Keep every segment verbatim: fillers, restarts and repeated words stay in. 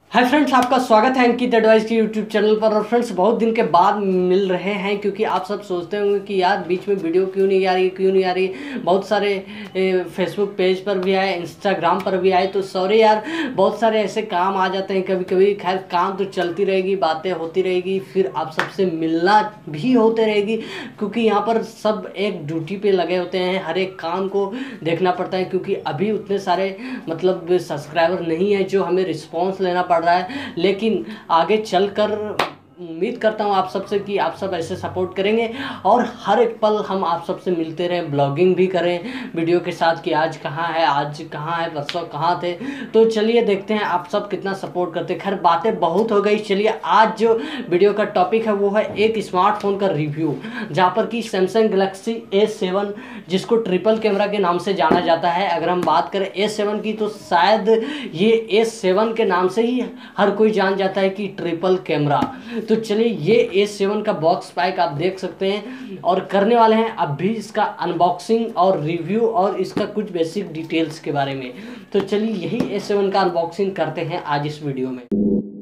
Hi friends, आपका स्वागत है अंकित एडवाइस की यूट्यूब चैनल पर। और फ्रेंड्स, बहुत दिन के बाद मिल रहे हैं क्योंकि आप सब सोचते होंगे कि यार बीच में वीडियो क्यों नहीं आ रही क्यों नहीं आ रही बहुत सारे फेसबुक पेज पर भी आए, इंस्टाग्राम पर भी आए। तो सॉरी यार, बहुत सारे ऐसे काम आ जाते हैं कभी कभी। खैर, काम तो चलती रहेगी, बातें होती रहेगी, फिर आप सबसे मिलना भी होते रहेगी क्योंकि यहाँ पर सब एक ड्यूटी पे लगे होते हैं। हर एक काम को देखना पड़ता है क्योंकि अभी उतने सारे मतलब सब्सक्राइबर नहीं है जो हमें रिस्पॉन्स लेना पड़ रहा है। लेकिन आगे चलकर उम्मीद करता हूँ आप सबसे कि आप सब ऐसे सपोर्ट करेंगे और हर एक पल हम आप सबसे मिलते रहें, ब्लॉगिंग भी करें वीडियो के साथ कि आज कहाँ है, आज कहाँ है, परसों कहाँ थे। तो चलिए देखते हैं आप सब कितना सपोर्ट करते हैं। खैर, बातें बहुत हो गई। चलिए, आज जो वीडियो का टॉपिक है वो है एक स्मार्टफोन का रिव्यू, जहाँ पर कि सैमसंग गैलेक्सी ए सेवन, जिसको ट्रिपल कैमरा के नाम से जाना जाता है। अगर हम बात करें ए सेवन की तो शायद ये ए सेवन के नाम से ही हर कोई जान जाता है कि ट्रिपल कैमरा। तो चलिए, ये ए सेवन का बॉक्स पैक आप देख सकते हैं और करने वाले हैं अभी इसका अनबॉक्सिंग और रिव्यू और इसका कुछ बेसिक डिटेल्स के बारे में। तो चलिए, यही ए सेवन का अनबॉक्सिंग करते हैं आज इस वीडियो में।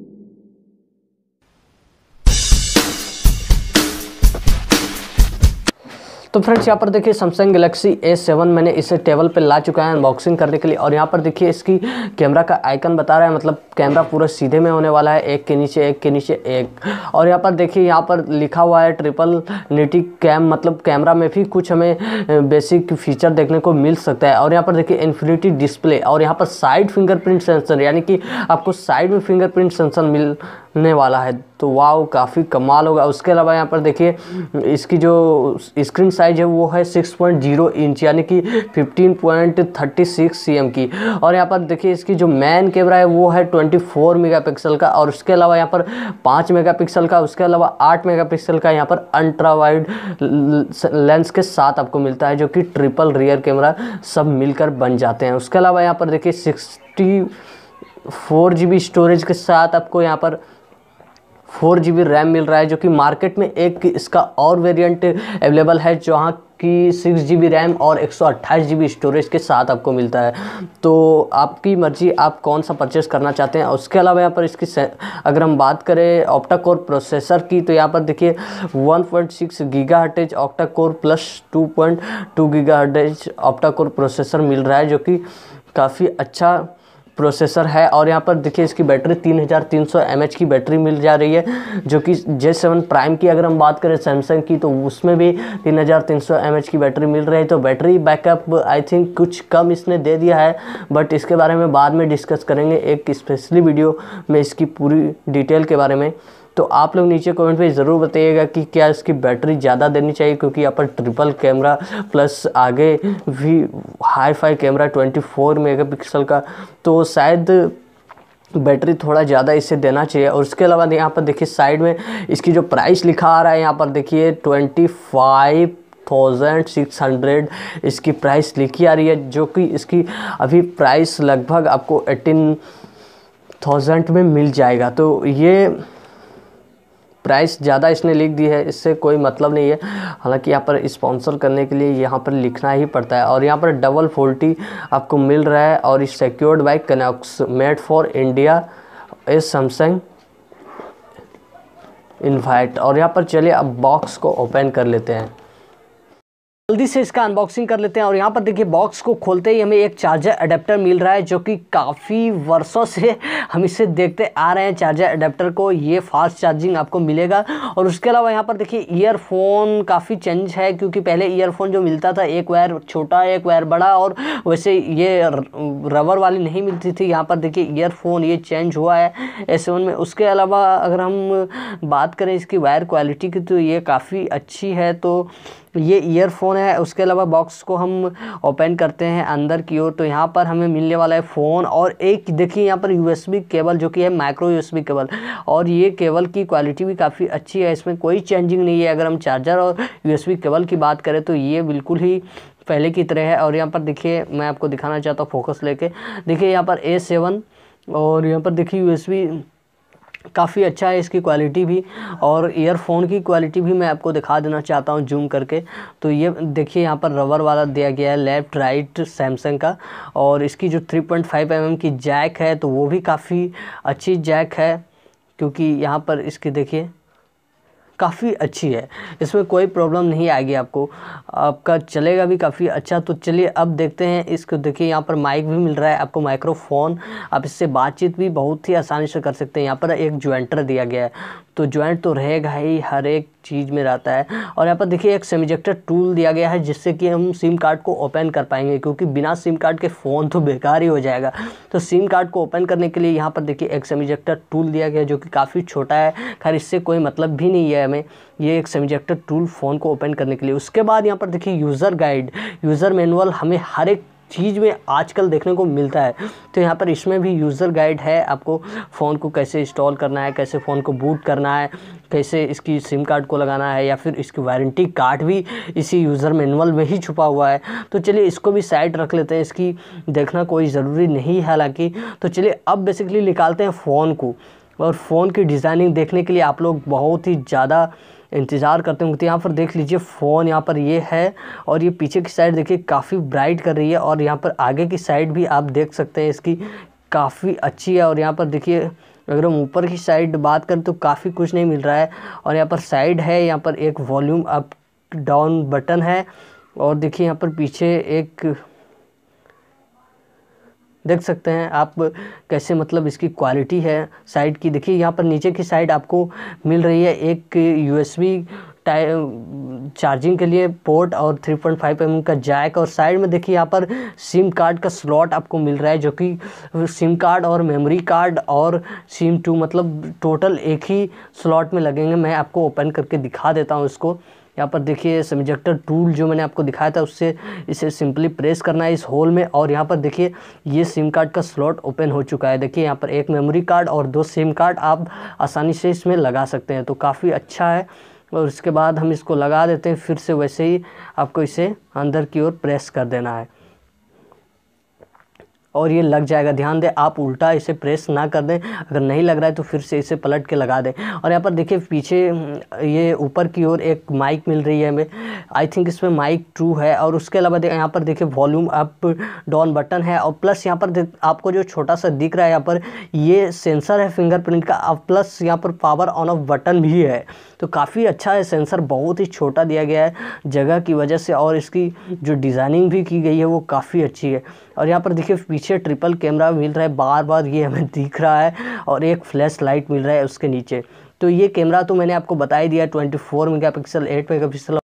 तो फ्रेंड्स, यहाँ पर देखिए सैमसंग गैलेक्सी ए सेवन मैंने इसे टेबल पे ला चुका है अनबॉक्सिंग करने के लिए। और यहाँ पर देखिए इसकी कैमरा का आइकन बता रहा है, मतलब कैमरा पूरा सीधे में होने वाला है, एक के नीचे एक के नीचे एक। और यहाँ पर देखिए यहाँ पर लिखा हुआ है ट्रिपल निटी कैम, मतलब कैमरा में भी कुछ हमें बेसिक फीचर देखने को मिल सकता है। और यहाँ पर देखिए इन्फिनिटी डिस्प्ले और यहाँ पर साइड फिंगरप्रिंट सेंसर, यानी कि आपको साइड में फिंगरप्रिंट सेंसर मिलने वाला है। तो वाव, काफ़ी कमाल होगा। उसके अलावा यहाँ पर देखिए इसकी जो स्क्रीन साइज है वो है सिक्स पॉइंट ज़ीरो इंच, यानी कि fifteen point thirty six C M की। और यहाँ पर देखिए इसकी जो मेन कैमरा है वो है ट्वेंटी फोर मेगापिक्सल का। और उसके अलावा यहाँ पर पाँच मेगापिक्सल का, उसके अलावा आठ मेगापिक्सल का यहाँ पर अल्ट्रा वाइड लेंस के साथ आपको मिलता है, जो कि ट्रिपल रियर कैमरा सब मिलकर बन जाते हैं। उसके अलावा यहाँ पर देखिए sixty four G B storage के साथ आपको यहाँ पर फोर जी बी रैम मिल रहा है, जो कि मार्केट में एक इसका और वेरिएंट अवेलेबल है जहाँ की सिक्स जी बी रैम और एक सौ अट्ठाईस जी बी स्टोरेज के साथ आपको मिलता है। तो आपकी मर्जी, आप कौन सा परचेस करना चाहते हैं। उसके अलावा यहाँ पर इसकी अगर हम बात करें ऑक्टा कोर प्रोसेसर की, तो यहाँ पर देखिए one point six gigahertz octa core plus two point two gigahertz octa core processor मिल रहा है, जो कि काफ़ी अच्छा प्रोसेसर है। और यहाँ पर देखिए इसकी बैटरी तीन हज़ार तीन सौ एम एच की बैटरी मिल जा रही है, जो कि जे सेवन प्राइम की अगर हम बात करें सैमसंग की तो उसमें भी तीन हज़ार तीन सौ एम एच की बैटरी मिल रही है। तो बैटरी बैकअप आई थिंक कुछ कम इसने दे दिया है, बट इसके बारे में बाद में डिस्कस करेंगे एक स्पेशली वीडियो में इसकी पूरी डिटेल के बारे में। तो आप लोग नीचे कमेंट में ज़रूर बताइएगा कि क्या इसकी बैटरी ज़्यादा देनी चाहिए, क्योंकि यहाँ पर ट्रिपल कैमरा प्लस आगे भी hi fi camera twenty four megapixel का, तो शायद बैटरी थोड़ा ज़्यादा इसे देना चाहिए। और उसके अलावा यहाँ पर देखिए साइड में इसकी जो प्राइस लिखा आ रहा है, यहाँ पर देखिए twenty five thousand six hundred इसकी प्राइस लिखी आ रही है, जो कि इसकी अभी प्राइस लगभग आपको एटीन थाउजेंड में मिल जाएगा। तो ये प्राइस ज़्यादा इसने लिख दी है, इससे कोई मतलब नहीं है। हालांकि यहाँ पर स्पॉन्सर करने के लिए यहाँ पर लिखना ही पड़ता है। और यहाँ पर डबल फोर्टी आपको मिल रहा है और इस secured by Knox, made for India, a Samsung invite. और यहाँ पर चलिए अब बॉक्स को ओपन कर लेते हैं, जल्दी से इसका अनबॉक्सिंग कर लेते हैं। और यहाँ पर देखिए बॉक्स को खोलते ही हमें एक चार्जर अडेप्टर मिल रहा है, जो कि काफ़ी वर्षों से हम इसे देखते आ रहे हैं चार्जर अडेप्टर को। ये फास्ट चार्जिंग आपको मिलेगा। और उसके अलावा यहाँ पर देखिए ईयरफोन काफ़ी चेंज है, क्योंकि पहले ईयरफोन जो मिलता था एक वायर छोटा एक वायर बड़ा, और वैसे ये रबर वाली नहीं मिलती थी। यहाँ पर देखिए ईयरफोन ये चेंज हुआ है ए सेवन में। उसके अलावा अगर हम बात करें इसकी वायर क्वालिटी की, तो ये काफ़ी अच्छी है। तो ये ईयरफोन है। उसके अलावा बॉक्स को हम ओपन करते हैं अंदर की ओर, तो यहाँ पर हमें मिलने वाला है फ़ोन और एक देखिए यहाँ पर यूएसबी केबल, जो कि है माइक्रो यूएसबी केबल। और ये केबल की क्वालिटी भी काफ़ी अच्छी है, इसमें कोई चेंजिंग नहीं है। अगर हम चार्जर और यूएसबी केबल की बात करें तो ये बिल्कुल ही पहले की तरह है। और यहाँ पर देखिए मैं आपको दिखाना चाहता हूँ फोकस लेके, देखिए यहाँ पर ए सेवन और यहाँ पर देखिए यूएसबी काफ़ी अच्छा है इसकी क्वालिटी भी, और ईयरफोन की क्वालिटी भी मैं आपको दिखा देना चाहता हूँ जूम करके। तो ये देखिए यहाँ पर रबर वाला दिया गया है लेफ़्ट राइट सैमसंग का, और इसकी जो three point five M M की जैक है तो वो भी काफ़ी अच्छी जैक है, क्योंकि यहाँ पर इसकी देखिए काफ़ी अच्छी है, इसमें कोई प्रॉब्लम नहीं आएगी आपको, आपका चलेगा भी काफ़ी अच्छा। तो चलिए अब देखते हैं इसको। देखिए यहाँ पर माइक भी मिल रहा है आपको, माइक्रोफोन, आप इससे बातचीत भी बहुत ही आसानी से कर सकते हैं। यहाँ पर एक ज्वाइंटर दिया गया है, तो ज्वाइंट तो रहेगा ही, हर एक चीज़ में रहता है। और यहाँ पर देखिए एक सेमीजेक्टर टूल दिया गया है, जिससे कि हम सिम कार्ड को ओपन कर पाएंगे, क्योंकि बिना सिम कार्ड के फ़ोन तो बेकार ही हो जाएगा। तो सिम कार्ड को ओपन करने के लिए यहाँ पर देखिए एक सेमीजेक्टर टूल दिया गया है, जो कि काफ़ी छोटा है, खैर इससे कोई मतलब भी नहीं है हमें, ये एक सेमीजेक्टर टूल फ़ोन को ओपन करने के लिए। उसके बाद यहाँ पर देखिए यूज़र गाइड, यूज़र मैनुअल हमें हर एक चीज़ में आजकल देखने को मिलता है। तो यहाँ पर इसमें भी यूज़र गाइड है, आपको फ़ोन को कैसे इंस्टॉल करना है, कैसे फ़ोन को बूट करना है, कैसे इसकी सिम कार्ड को लगाना है, या फिर इसकी वारंटी कार्ड भी इसी यूज़र मैनुअल में ही छुपा हुआ है। तो चलिए इसको भी साइड रख लेते हैं, इसकी देखना कोई ज़रूरी नहीं है हालांकि। तो चलिए अब बेसिकली निकालते हैं फ़ोन को, और फ़ोन की डिज़ाइनिंग देखने के लिए आप लोग बहुत ही ज़्यादा इंतज़ार करते होंगे। तो यहाँ पर देख लीजिए फ़ोन यहाँ पर ये है, और ये पीछे की साइड देखिए काफ़ी ब्राइट कर रही है, और यहाँ पर आगे की साइड भी आप देख सकते हैं इसकी काफ़ी अच्छी है। और यहाँ पर देखिए अगर हम ऊपर की साइड बात करें तो काफ़ी कुछ नहीं मिल रहा है, और यहाँ पर साइड है, यहाँ पर एक वॉल्यूम अप डाउन बटन है, और देखिए यहाँ पर पीछे एक देख सकते हैं आप कैसे मतलब इसकी क्वालिटी है साइड की। देखिए यहाँ पर नीचे की साइड आपको मिल रही है एक यूएसबी चार्जिंग के लिए पोर्ट, और three point five M M का जैक, और साइड में देखिए यहाँ पर सिम कार्ड का स्लॉट आपको मिल रहा है, जो कि सिम कार्ड और मेमोरी कार्ड और सिम टू मतलब टोटल एक ही स्लॉट में लगेंगे। मैं आपको ओपन करके दिखा देता हूँ इसको। यहाँ पर देखिए सेमीजेक्टर टूल जो मैंने आपको दिखाया था, उससे इसे सिंपली प्रेस करना है इस होल में, और यहाँ पर देखिए ये सिम कार्ड का स्लॉट ओपन हो चुका है। देखिए यहाँ पर एक मेमोरी कार्ड और दो सिम कार्ड आप आसानी से इसमें लगा सकते हैं, तो काफ़ी अच्छा है। और इसके बाद हम इसको लगा देते हैं, फिर से वैसे ही आपको इसे अंदर की ओर प्रेस कर देना है, और ये लग जाएगा। ध्यान दें आप उल्टा इसे प्रेस ना कर दें, अगर नहीं लग रहा है तो फिर से इसे पलट के लगा दें। और यहाँ पर देखिए पीछे ये ऊपर की ओर एक माइक मिल रही है हमें, आई थिंक इसमें माइक टू है, और उसके अलावा यहाँ पर देखिए वॉल्यूम अप डाउन बटन है, और प्लस यहाँ पर आपको जो छोटा सा दिख रहा है यहाँ पर ये सेंसर है फिंगरप्रिंट का, और प्लस यहाँ पर पावर ऑन ऑफ बटन भी है। तो काफ़ी अच्छा है, सेंसर बहुत ही छोटा दिया गया है जगह की वजह से, और इसकी जो डिज़ाइनिंग भी की गई है वो काफ़ी अच्छी है। और यहाँ पर देखिए पीछे ट्रिपल कैमरा मिल रहा है, बार बार ये हमें दिख रहा है, और एक फ्लैश लाइट मिल रहा है उसके नीचे। तो ये कैमरा तो मैंने आपको बता ही दिया, twenty four megapixel, eight megapixel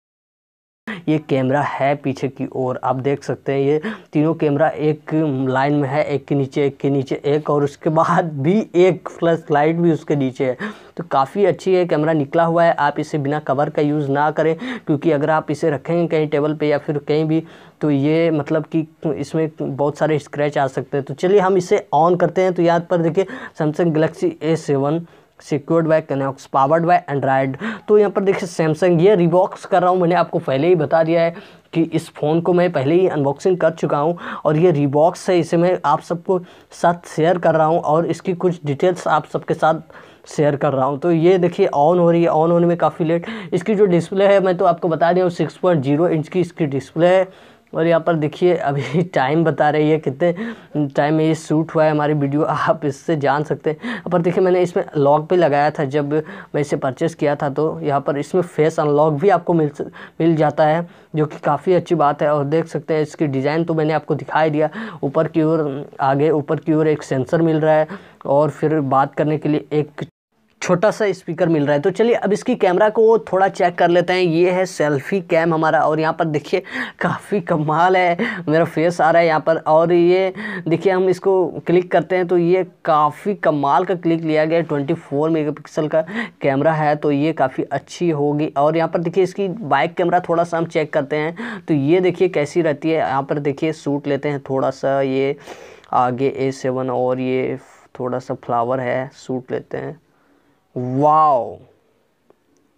ये कैमरा है पीछे की ओर। आप देख सकते हैं ये तीनों कैमरा एक लाइन में है, एक के नीचे एक के नीचे एक, और उसके बाद भी एक फ्लैश लाइट भी उसके नीचे है। तो काफ़ी अच्छी है, कैमरा निकला हुआ है। आप इसे बिना कवर का यूज़ ना करें, क्योंकि अगर आप इसे रखेंगे कहीं टेबल पे या फिर कहीं भी, तो ये मतलब कि इसमें बहुत सारे स्क्रैच आ सकते हैं। तो चलिए हम इसे ऑन करते हैं। तो यहाँ पर देखिए Samsung Galaxy A seven secured by Knox, powered by Android. तो यहाँ पर देखिए सैमसंग, ये रिबॉक्स कर रहा हूँ, मैंने आपको पहले ही बता दिया है कि इस फ़ोन को मैं पहले ही अनबॉक्सिंग कर चुका हूँ, और ये रिबॉक्स है, इसे मैं आप सबको साथ शेयर कर रहा हूँ, और इसकी कुछ डिटेल्स आप सबके साथ शेयर कर रहा हूँ। तो ये देखिए ऑन हो रही है, ऑन होने में काफ़ी लेट। इसकी जो डिस्प्ले है मैं तो आपको बता दिया हूँ, सिक्स पॉइंट जीरो इंच की इसकी डिस्प्ले है। और यहाँ पर देखिए अभी टाइम बता रही है कितने टाइम में ये शूट हुआ है हमारी वीडियो, आप इससे जान सकते हैं। पर देखिए मैंने इसमें लॉक भी लगाया था जब मैं इसे परचेज़ किया था, तो यहाँ पर इसमें फेस अनलॉक भी आपको मिल मिल जाता है, जो कि काफ़ी अच्छी बात है। और देख सकते हैं इसकी डिज़ाइन तो मैंने आपको दिखाई दिया, ऊपर की ओर आगे ऊपर की ओर एक सेंसर मिल रहा है, और फिर बात करने के लिए एक छोटा सा स्पीकर मिल रहा है। तो चलिए अब इसकी कैमरा को थोड़ा चेक कर लेते हैं। ये है सेल्फी कैम हमारा, और यहाँ पर देखिए काफ़ी कमाल है, मेरा फेस आ रहा है यहाँ पर, और ये देखिए हम इसको क्लिक करते हैं तो ये काफ़ी कमाल का क्लिक लिया गया है। ट्वेंटी फोर मेगापिक्सल का कैमरा है, तो ये काफ़ी अच्छी होगी। और यहाँ पर देखिए इसकी बैक कैमरा थोड़ा सा हम चेक करते हैं, तो ये देखिए कैसी रहती है। यहाँ पर देखिए शूट लेते हैं थोड़ा सा, ये आगे ए सेवन और ये थोड़ा सा फ्लावर है, शूट लेते हैं। वाओ,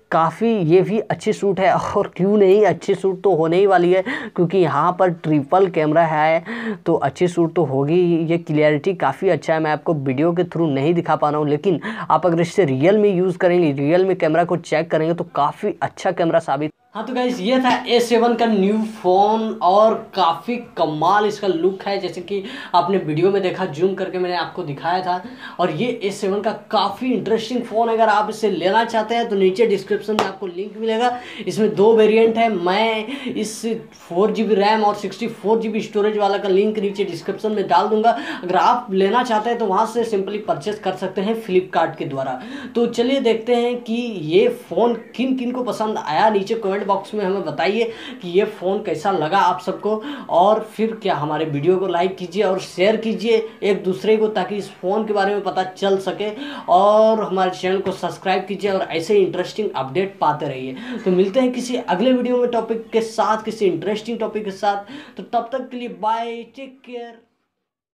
काफ़ी ये भी अच्छी सूट है, और क्यों नहीं, अच्छी सूट तो होने ही वाली है क्योंकि यहाँ पर ट्रिपल कैमरा है तो अच्छी सूट तो होगी। ये क्लियरिटी काफ़ी अच्छा है, मैं आपको वीडियो के थ्रू नहीं दिखा पा रहा हूँ, लेकिन आप अगर इससे रियल में यूज़ करेंगे, रियल में कैमरा को चेक करेंगे तो काफ़ी अच्छा कैमरा साबित। हाँ तो गाइस ये था ए सेवन का न्यू फ़ोन और काफ़ी कमाल इसका लुक है, जैसे कि आपने वीडियो में देखा, जूम करके मैंने आपको दिखाया था। और ये ए सेवन का काफ़ी इंटरेस्टिंग फ़ोन है, अगर आप इसे लेना चाहते हैं तो नीचे डिस्क्रिप्शन में आपको लिंक मिलेगा। इसमें दो वेरिएंट है, मैं इस फोर जी बी रैम और sixty four G B storage वाला का लिंक नीचे डिस्क्रिप्शन में डाल दूंगा। अगर आप लेना चाहते हैं तो वहाँ से सिंपली परचेस कर सकते हैं फ्लिपकार्ट के द्वारा। तो चलिए देखते हैं कि ये फ़ोन किन किन को पसंद आया, नीचे कमेंट बॉक्स में हमें बताइए कि ये फ़ोन कैसा लगा आप सबको। और फिर क्या हमारे वीडियो को लाइक कीजिए और शेयर कीजिए एक दूसरे को, ताकि इस फ़ोन के बारे में पता चल सके। और हमारे चैनल को सब्सक्राइब कीजिए और ऐसे ही इंटरेस्टिंग अपडेट पाते रहिए। तो मिलते हैं किसी अगले वीडियो में टॉपिक के साथ, किसी इंटरेस्टिंग टॉपिक के साथ। तो तब तक के लिए बाय, टेक केयर।